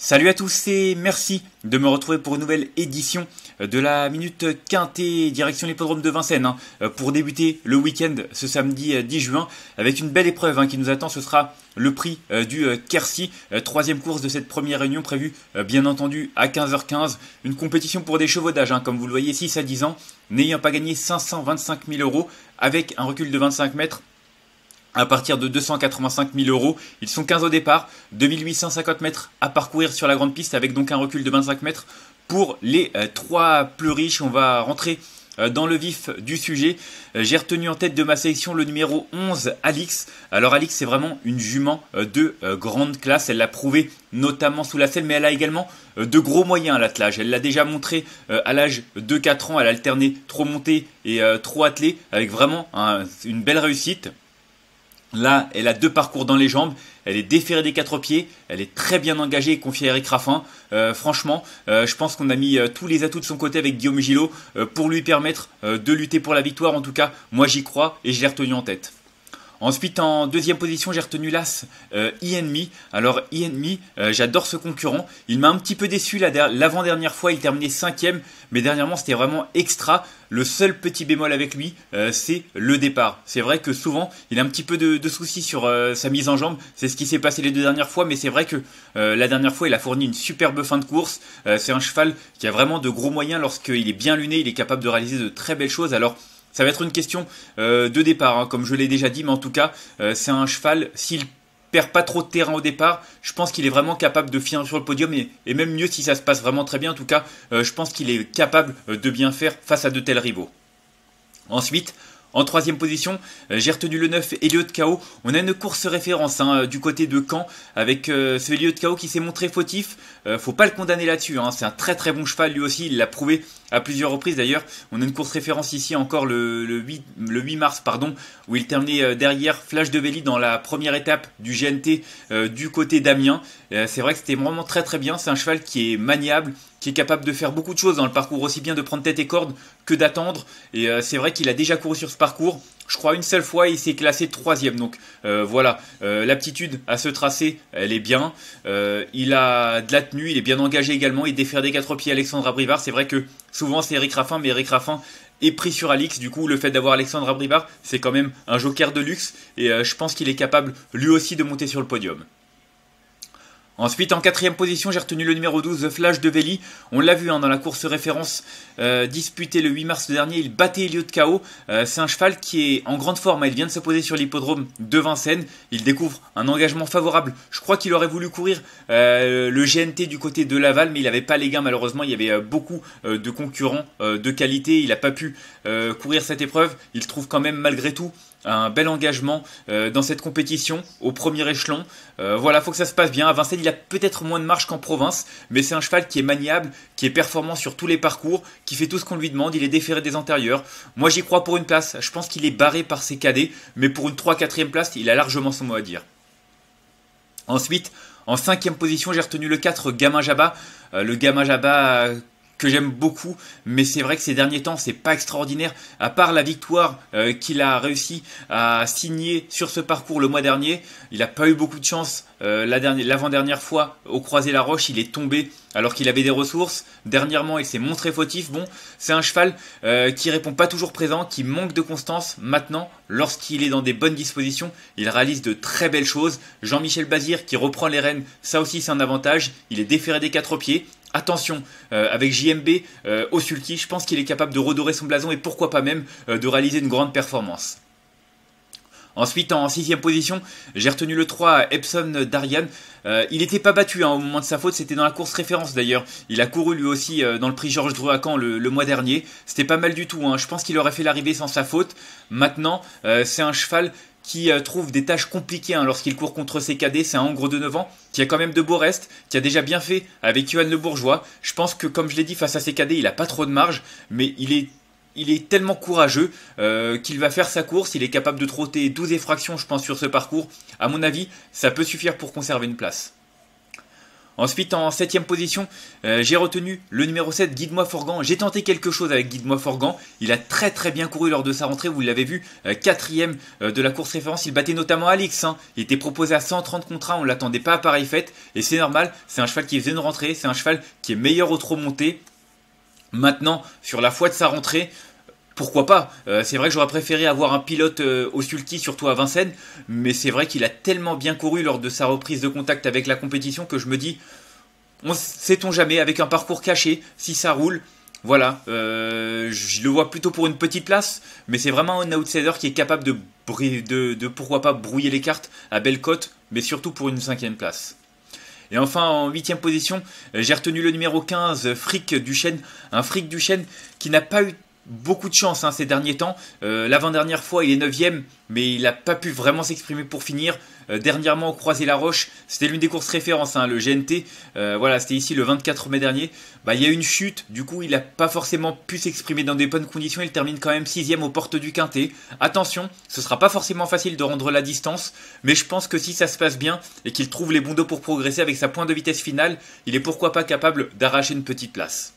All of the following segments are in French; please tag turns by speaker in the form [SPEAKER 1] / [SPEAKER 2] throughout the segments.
[SPEAKER 1] Salut à tous et merci de me retrouver pour une nouvelle édition de la Minute Quintée, direction l'hippodrome de Vincennes, pour débuter le week-end ce samedi 10 juin avec une belle épreuve qui nous attend. Ce sera le prix du Quercy, troisième course de cette première réunion prévue bien entendu à 15h15. Une compétition pour des chevaux d'âge, comme vous le voyez, 6 à 10 ans, n'ayant pas gagné 525 000 euros avec un recul de 25 mètres. À partir de 285 000 euros, ils sont 15 au départ, 2850 mètres à parcourir sur la grande piste avec donc un recul de 25 mètres pour les trois plus riches. On va rentrer dans le vif du sujet. J'ai retenu en tête de ma sélection le numéro 11, Alix. Alors Alix, c'est vraiment une jument de grande classe. Elle l'a prouvé notamment sous la selle, mais elle a également de gros moyens à l'attelage. Elle l'a déjà montré à l'âge de 4 ans. Elle a alterné trop monté et trop attelé avec vraiment une belle réussite. Là, elle a deux parcours dans les jambes, elle est déférée des quatre pieds, elle est très bien engagée et confiée à Eric Raffin. Franchement, je pense qu'on a mis tous les atouts de son côté avec Guillaume Gillot pour lui permettre de lutter pour la victoire. En tout cas, moi j'y crois et je l'ai retenu en tête. Ensuite, en deuxième position, j'ai retenu l'As Enemy. Alors, Enemy, j'adore ce concurrent. Il m'a un petit peu déçu l'avant-dernière fois. Il terminait 5ème, mais dernièrement, c'était vraiment extra. Le seul petit bémol avec lui, c'est le départ. C'est vrai que souvent, il a un petit peu de soucis sur sa mise en jambe. C'est ce qui s'est passé les deux dernières fois, mais c'est vrai que la dernière fois, il a fourni une superbe fin de course. C'est un cheval qui a vraiment de gros moyens. Lorsqu'il est bien luné, il est capable de réaliser de très belles choses. Alors, ça va être une question de départ, comme je l'ai déjà dit, mais en tout cas, c'est un cheval, s'il perd pas trop de terrain au départ, je pense qu'il est vraiment capable de finir sur le podium, et même mieux si ça se passe vraiment très bien. En tout cas, je pense qu'il est capable de bien faire face à de tels rivaux. Ensuite, en troisième position, j'ai retenu le 9, Elliott KO. On a une course référence du côté de Caen avec ce Elliott KO qui s'est montré fautif. Faut pas le condamner là-dessus. C'est un très très bon cheval lui aussi. Il l'a prouvé à plusieurs reprises d'ailleurs. On a une course référence ici encore le 8 mars où il terminait derrière Flash de Véli dans la première étape du GNT du côté d'Amiens. C'est vrai que c'était vraiment très très bien. C'est un cheval qui est maniable, qui est capable de faire beaucoup de choses dans le parcours, aussi bien de prendre tête et corde que d'attendre. Et c'est vrai qu'il a déjà couru sur ce parcours, je crois une seule fois, et il s'est classé 3ème. Donc voilà, l'aptitude à ce tracé, elle est bien. Il a de la tenue, il est bien engagé également. Il défère des quatre pieds Alexandre Abrivard. C'est vrai que souvent c'est Eric Raffin, mais Eric Raffin est pris sur Alix. Du coup, le fait d'avoir Alexandre Abrivard, c'est quand même un joker de luxe. Et je pense qu'il est capable lui aussi de monter sur le podium. Ensuite, en quatrième position, j'ai retenu le numéro 12, The Flash de Véli. On l'a vu dans la course référence disputée le 8 mars dernier. Il battait Elliott KO. C'est un cheval qui est en grande forme. Il vient de se poser sur l'hippodrome de Vincennes. Il découvre un engagement favorable. Je crois qu'il aurait voulu courir le GNT du côté de Laval, mais il n'avait pas les gains malheureusement. Il y avait beaucoup de concurrents de qualité. Il n'a pas pu courir cette épreuve. Il trouve quand même malgré tout un bel engagement dans cette compétition au premier échelon. Voilà, faut que ça se passe bien. À Vincennes, il a peut-être moins de marge qu'en province, mais c'est un cheval qui est maniable, qui est performant sur tous les parcours, qui fait tout ce qu'on lui demande. Il est déféré des antérieurs. Moi, j'y crois pour une place. Je pense qu'il est barré par ses cadets, mais pour une 3-4e place, il a largement son mot à dire. Ensuite, en 5e position, j'ai retenu le 4, Gamin Jabba. Le Gamin Jabba que j'aime beaucoup, mais c'est vrai que ces derniers temps, c'est pas extraordinaire. À part la victoire qu'il a réussi à signer sur ce parcours le mois dernier, il n'a pas eu beaucoup de chance. L'avant-dernière fois, au Croisé-la-Roche, il est tombé alors qu'il avait des ressources. Dernièrement, il s'est montré fautif. Bon, c'est un cheval qui répond pas toujours présent, qui manque de constance. Maintenant, lorsqu'il est dans des bonnes dispositions, il réalise de très belles choses. Jean-Michel Bazir qui reprend les rênes, ça aussi c'est un avantage. Il est déféré des quatre pieds. Attention, avec JMB au sulky, je pense qu'il est capable de redorer son blason et pourquoi pas même de réaliser une grande performance. Ensuite, en 6e position, j'ai retenu le 3, Epson Darian. Il n'était pas battu au moment de sa faute, c'était dans la course référence d'ailleurs. Il a couru lui aussi dans le prix Georges Dreux à Caen le mois dernier. C'était pas mal du tout, je pense qu'il aurait fait l'arrivée sans sa faute. Maintenant, c'est un cheval qui trouve des tâches compliquées lorsqu'il court contre ses cadets. C'est un Hongre de 9 ans qui a quand même de beaux restes, qui a déjà bien fait avec Yohan Le Bourgeois. Je pense que, comme je l'ai dit, face à ses cadets, il n'a pas trop de marge, mais il est tellement courageux qu'il va faire sa course. Il est capable de trotter 12 effractions, je pense, sur ce parcours. À mon avis, ça peut suffire pour conserver une place. Ensuite, en 7ème position, j'ai retenu le numéro 7, Guide-moi Forgan. J'ai tenté quelque chose avec Guide-moi Forgan. Il a très très bien couru lors de sa rentrée, vous l'avez vu, 4ème de la course référence. Il battait notamment Alix, hein. Il était proposé à 130 contre 1, on ne l'attendait pas à pareille fête. Et c'est normal, c'est un cheval qui faisait une rentrée, c'est un cheval qui est meilleur au trot monté. Maintenant, sur la foi de sa rentrée, pourquoi pas, c'est vrai que j'aurais préféré avoir un pilote au sulky, surtout à Vincennes, mais c'est vrai qu'il a tellement bien couru lors de sa reprise de contact avec la compétition que je me dis, sait-on jamais, avec un parcours caché, si ça roule, voilà, je le vois plutôt pour une petite place, mais c'est vraiment un outsider qui est capable de pourquoi pas brouiller les cartes à belle cote, mais surtout pour une 5ème place. Et enfin, en 8ème position, j'ai retenu le numéro 15, Frick Duchesne, un Frick Duchesne qui n'a pas eu beaucoup de chance hein, ces derniers temps. L'avant-dernière fois, il est 9ème, mais il n'a pas pu vraiment s'exprimer pour finir. Dernièrement, au Croisé-la-Roche, c'était l'une des courses références, hein, le GNT. Voilà, c'était ici le 24 mai dernier. Il y a eu une chute, du coup, il n'a pas forcément pu s'exprimer dans des bonnes conditions. Il termine quand même 6ème aux portes du Quintet. Attention, ce sera pas forcément facile de rendre la distance, mais je pense que si ça se passe bien et qu'il trouve les bons dos pour progresser avec sa pointe de vitesse finale, il est pourquoi pas capable d'arracher une petite place.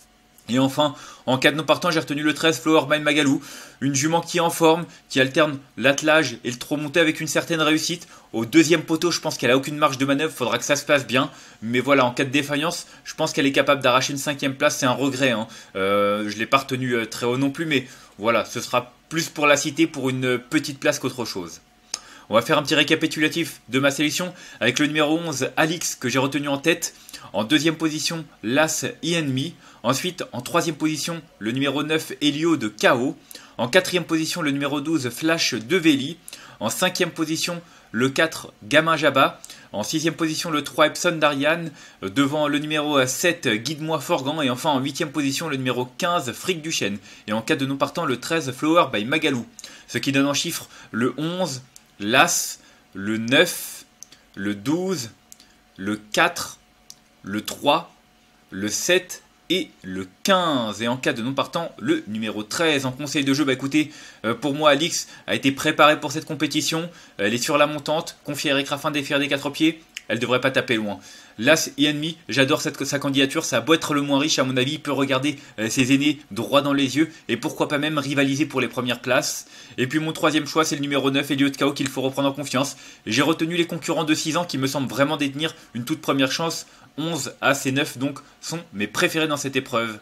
[SPEAKER 1] Et enfin, en cas de non partant, j'ai retenu le 13 Flower by Magalou, une jument qui est en forme, qui alterne l'attelage et le trot monté avec une certaine réussite. Au 2e poteau, je pense qu'elle a aucune marge de manœuvre, faudra que ça se passe bien. Mais voilà, en cas de défaillance, je pense qu'elle est capable d'arracher une 5ème place, c'est un regret. Hein. Je ne l'ai pas retenu très haut non plus, mais voilà, ce sera plus pour la cité, pour une petite place qu'autre chose. On va faire un petit récapitulatif de ma sélection avec le numéro 11, Alix, que j'ai retenu en tête. En 2e position, l'As Enemy. Ensuite, en 3e position, le numéro 9, Helio de KO. En 4e position, le numéro 12, Flash de Véli. En 5e position, le 4, Gamin Jabba. En 6e position, le 3, Epson d'Ariane. Devant le numéro 7, Guide-moi Forgan. Et enfin, en 8e position, le numéro 15, Frick Duchesne. Et en cas de non partant, le 13, Flower by Magalou. Ce qui donne en chiffres le 11, l'As, le 9, le 12, le 4, le 3, le 7 et le 15. Et en cas de non partant, le numéro 13. En conseil de jeu, écoutez, pour moi, Alix a été préparée pour cette compétition. Elle est sur la montante, confiée à Eric Raffin des Fers des 4 pieds. Elle devrait pas taper loin. L'As Enemy, j'adore sa candidature, ça a beau être le moins riche, à mon avis, il peut regarder ses aînés droit dans les yeux et pourquoi pas même rivaliser pour les premières places. Et puis mon 3e choix, c'est le numéro 9, Elliot KO, qu'il faut reprendre en confiance. J'ai retenu les concurrents de 6 ans qui me semblent vraiment détenir une toute première chance. 11, As et 9 donc sont mes préférés dans cette épreuve.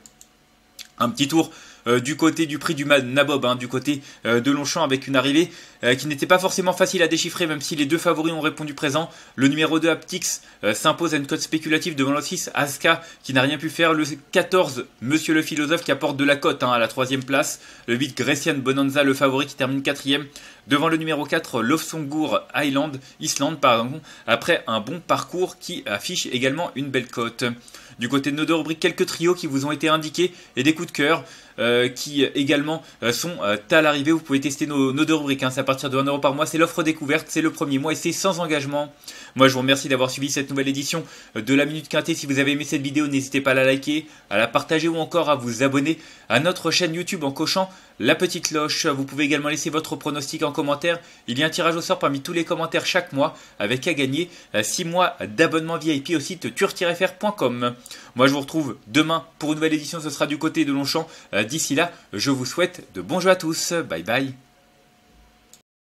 [SPEAKER 1] Un petit tour du côté du prix du Nabob, hein, du côté de Longchamp, avec une arrivée qui n'était pas forcément facile à déchiffrer, même si les deux favoris ont répondu présent. Le numéro 2 Aptix s'impose à une cote spéculative devant le 6 Aska qui n'a rien pu faire. Le 14 Monsieur le Philosophe qui apporte de la cote à la 3ème place. Le 8 Grecian Bonanza, le favori, qui termine 4ème. Devant le numéro 4 Lofsongur Island, après un bon parcours qui affiche également une belle cote. Du côté de nos deux rubriques, quelques trios qui vous ont été indiqués et des coups de cœur qui également sont à l'arrivée. Vous pouvez tester nos deux rubriques, hein, c'est à partir de 1€ par mois, c'est l'offre découverte, c'est le premier mois et c'est sans engagement. Moi je vous remercie d'avoir suivi cette nouvelle édition de la Minute Quintet. Si vous avez aimé cette vidéo, n'hésitez pas à la liker, à la partager ou encore à vous abonner à notre chaîne YouTube en cochant la petite cloche. Vous pouvez également laisser votre pronostic en commentaire. Il y a un tirage au sort parmi tous les commentaires chaque mois avec à gagner 6 mois d'abonnement VIP au site tur-fr.com. Moi je vous retrouve demain pour une nouvelle édition, ce sera du côté de Longchamp. D'ici là, je vous souhaite de bons jeux à tous. Bye bye.